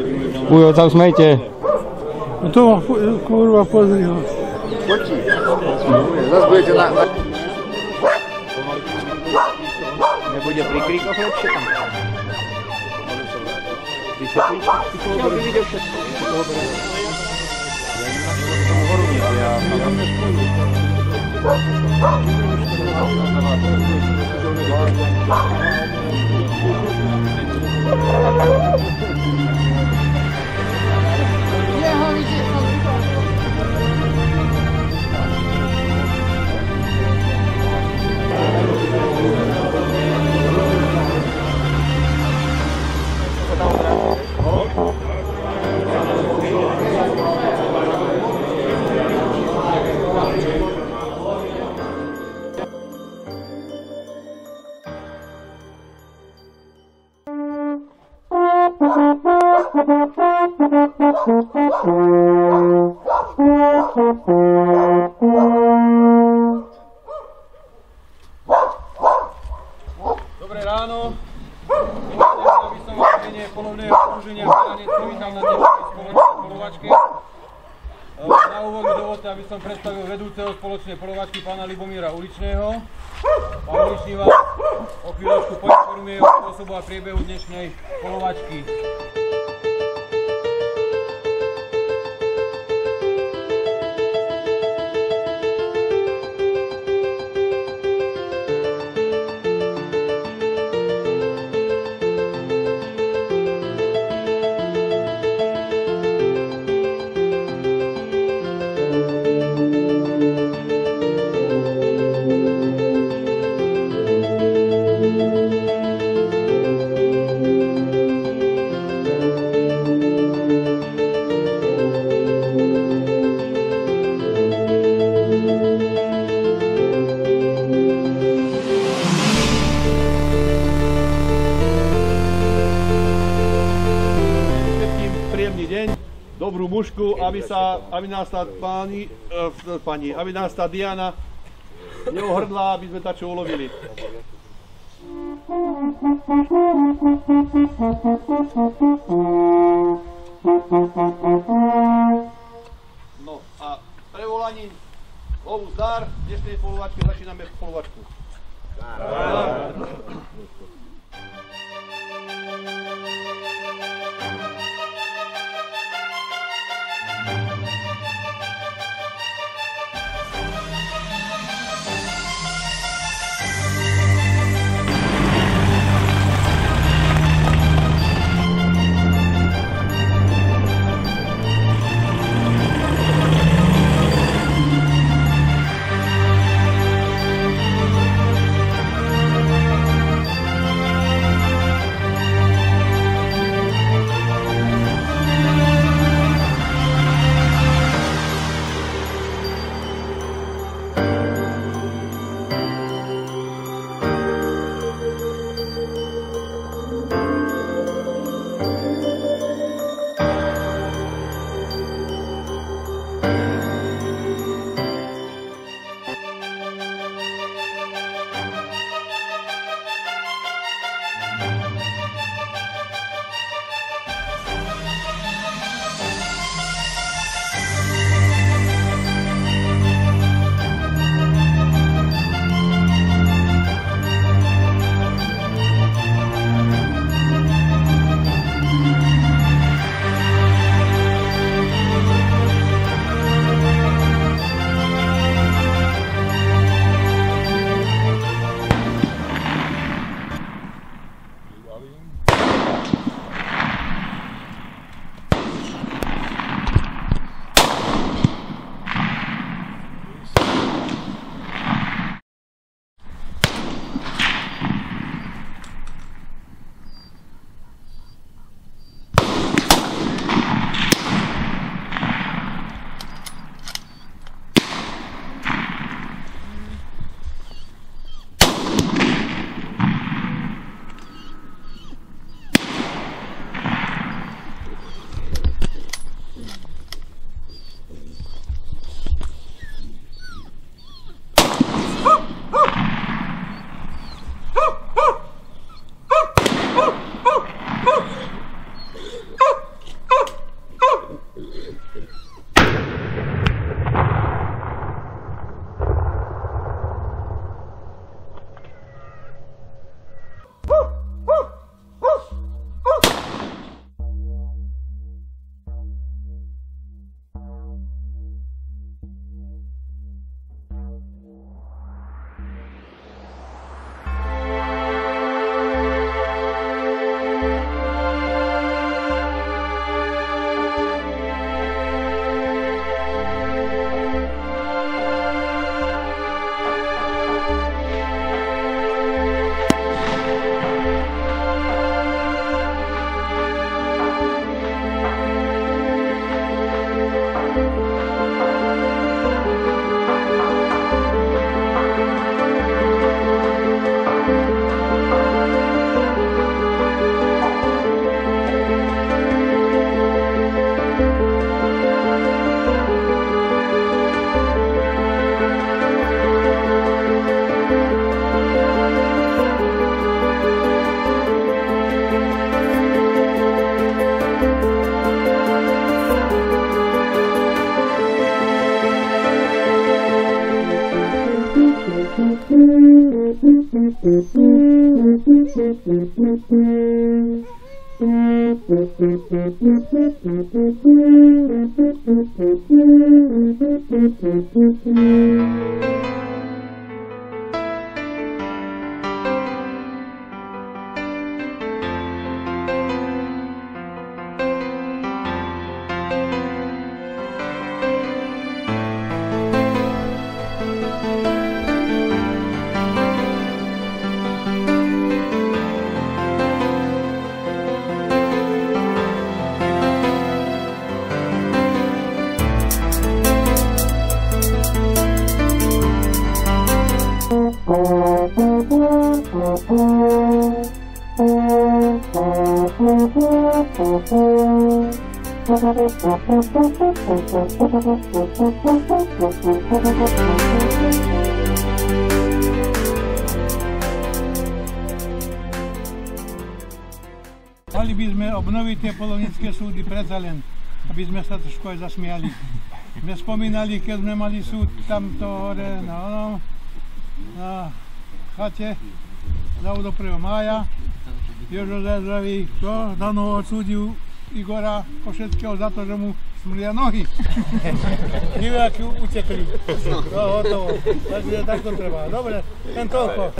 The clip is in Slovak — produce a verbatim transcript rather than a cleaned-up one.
Ujo, sa usmejte. No to ma, kurva, pozri ho. Počí. Zas budete na... Nebude pri kríkoch lepšie tam? Vysvetliť? Ja by videl všetko. Dobré ráno. Aby som vás v mene polovného združenia Hranec privítal na dnešnej spoločnej polovačke. Na úvod mi dovolte, aby som predstavil vedúceho spoločnej polovačky pána Libomíra Uličného. Pán Uličný vás o chvíľočku poinformuje o spôsobu a priebehu dnešnej polovačky. Dobrú mužku, aby sa, aby nás tá páni, e, pani, aby nás tá Diana neohrdla, aby sme tačo ulovili. No a prevolaním lovu zdar, v dnešnej polovačke začíname polovačku. Mali by sme obnoviť tie polonické súdy predsa len, aby sme sa trošku aj zasmiali. Sme spomínali, keď sme mali súd tamto hore na onom, na chate za prvého mája. Jožo Zázravý, čo? Dano odsúdil Igora Košeckého za to, že mu smlia nohy. Diváky utekli. No, hotovo. Takže takto treba. Dobre, len toľko.